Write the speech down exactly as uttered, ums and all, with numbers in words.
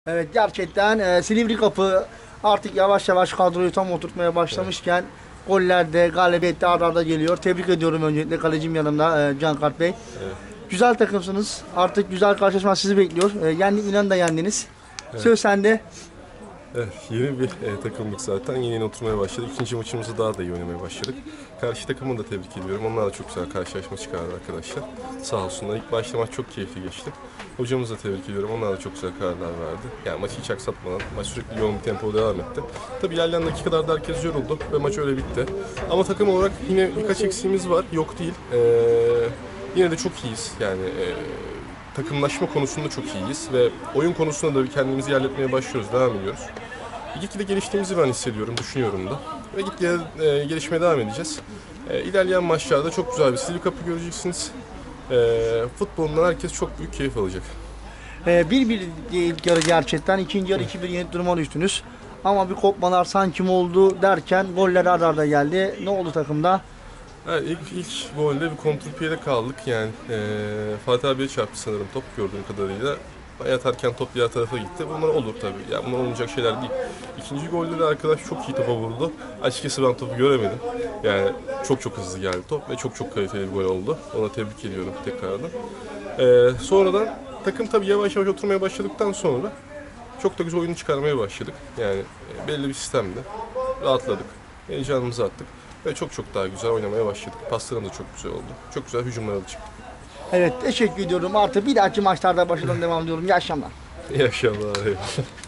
Evet, gerçekten e, Silivri Kapı artık yavaş yavaş kadroyu tam oturtmaya başlamışken goller de galibiyet de arda arda geliyor. Tebrik ediyorum öncelikle, kalecim yanımda e, Can Kart Bey. Evet, Güzel takımsınız. Artık güzel karşılaşma sizi bekliyor. E, yendik, inan da yendiniz. evet. Söz sende. Evet, yeni bir e, takımlık zaten. Yeni yeni oturmaya başladık. İkinci maçımızı daha da iyi oynamaya başladık. Karşı takımı da tebrik ediyorum. Onlar da çok güzel karşılaşma çıkardı arkadaşlar. Sağ olsunlar. İlk başta maç çok keyifli geçti. Hocamızı da tebrik ediyorum. Onlar da çok güzel kararlar verdi. Yani maçı hiç aksatmadan, maç sürekli yoğun bir tempoda devam etti. Tabii ilerleyen dakikalarda herkes yoruldu ve maç öyle bitti. Ama takım olarak yine birkaç eksiğimiz var. Yok değil. Ee, yine de çok iyiyiz. Yani e, takımlaşma konusunda çok iyiyiz ve oyun konusunda da kendimizi yerletmeye başlıyoruz, devam ediyoruz. Gitgide geliştiğimizi ben hissediyorum, düşünüyorum da. Ve gitgide e, gelişmeye devam edeceğiz. E, ilerleyen maçlarda çok güzel bir Silivri Kapı göreceksiniz. E, futbolundan herkes çok büyük keyif alacak. E, bir bir ilk yarı gerçekten. İkinci yarı iki bir yenip duruma düştünüz. Ama bir kopmalar sanki mi oldu derken goller arda arda geldi. Ne oldu takımda? Ha, ilk, ilk golde bir kontrpiyede kaldık. Yani e, Fatih abiye çarptı sanırım top gördüğüm kadarıyla. Yatarken top diğer tarafa gitti. Bunlar olur tabii. Yani bunlar olmayacak şeyler değil. İkinci golde de arkadaş çok iyi topa vurdu. Açıkçası ben topu göremedim. Yani çok çok hızlı geldi top ve çok çok kaliteli bir gol oldu. Ona tebrik ediyorum tekrardan. Ee, sonradan takım tabii yavaş yavaş oturmaya başladıktan sonra çok da güzel oyunu çıkarmaya başladık. Yani e, belli bir sistemde rahatladık. Heyecanımızı attık ve çok çok daha güzel oynamaya başladık. Paslarımız da çok güzel oldu. Çok güzel hücumlara da çıktık. Evet, teşekkür ediyorum. Artık bir dahaki maçlarda başarılı devam ediyorum. İyi akşamlar. İyi akşamlar.